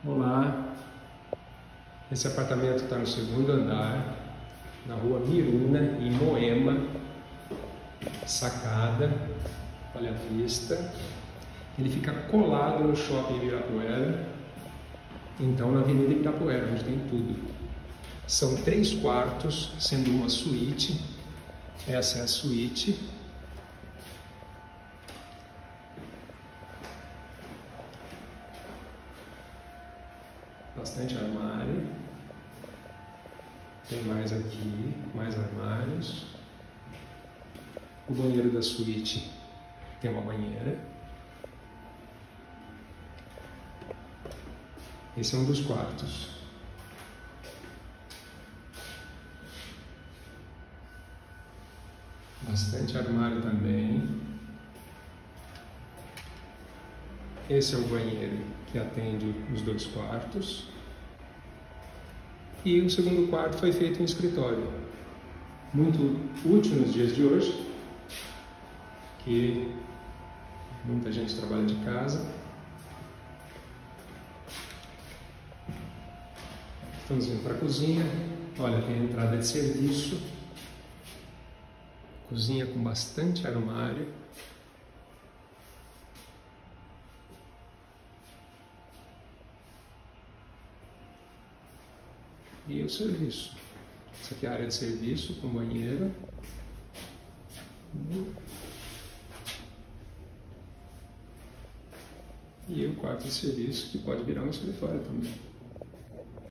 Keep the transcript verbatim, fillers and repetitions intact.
Olá, esse apartamento está no segundo andar, na rua Miruna, em Moema, sacada, olha a vista. Ele fica colado no shopping Ibirapuera, então na Avenida Ibirapuera, onde tem tudo. São três quartos, sendo uma suíte, essa é a suíte. Bastante armário, tem mais aqui, mais armários. O banheiro da suíte tem uma banheira. Esse é um dos quartos. Bastante armário também. Esse é o banheiro que atende os dois quartos. E o segundo quarto foi feito em escritório. Muito útil nos dias de hoje, que muita gente trabalha de casa. Estamos indo para a cozinha. Olha, tem a entrada de serviço. Cozinha com bastante armário. E o serviço. Essa aqui é a área de serviço com banheiro. E o quarto de serviço, que pode virar um escritório também.